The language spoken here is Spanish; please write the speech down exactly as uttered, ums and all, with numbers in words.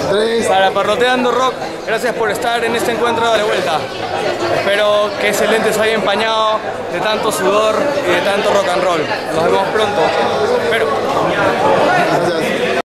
tres. Para Parloteando Rock, gracias por estar en este encuentro de vuelta. Espero que ese lente se haya empañado de tanto sudor y de tanto rock and roll. Nos vemos pronto. Espero. Gracias.